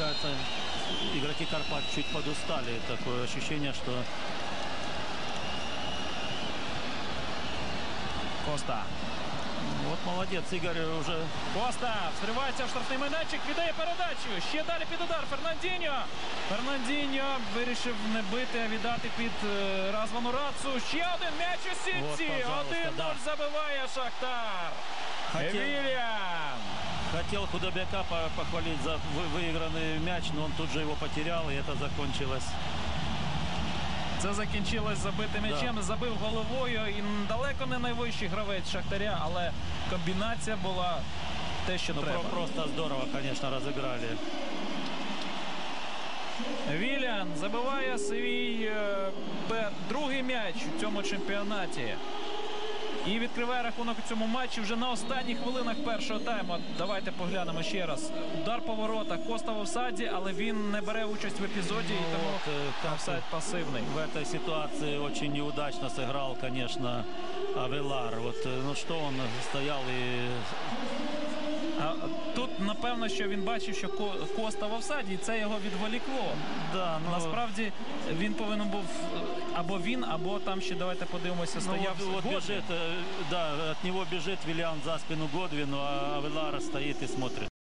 кажется, игроки Карпат чуть подустали. Такое ощущение, что... Коста. Вот молодец, Игорь уже... Коста встривається в штрафний майданчик, віддає передачу. Ще далі під удар Фернандіньо. Фернандіньо вирішив не бити, а віддати під Развану Рацу. Ще один м'яч у сітці. 1-0 забиває Шахтар. Вільян. Хотел Худобяка похвалить за выигранный мяч, но он тут же его потерял, и это закончилось. Це закінчилось забитим м'ячем, забив головою і далеко не найвищий гравець Шахтаря, але комбінація була те, що треба. Просто здорово, конечно, разыграли. Вільян забиває свій другий м'яч у цьому чемпіонаті. І відкриває рахунок у цьому матчі вже на останніх хвилинах першого тайму. Давайте поглянемо ще раз. Удар по воротах. Коста в офсайді, але він не бере участь в епізоді, і тому офсайд пасивний. В этой ситуации очень неудачно сыграл, конечно, Авелар. Вот, ну что он стоял и... Тут, напевно, що він бачив, що Коста в офсайді, і це його відволікло. Да, ну... Насправді, він повинен був або він, або там ще, давайте подивимося, стояв вот бежит, да, от него бежит Вильян за спину Годвину, а Авелар стоит и смотрит.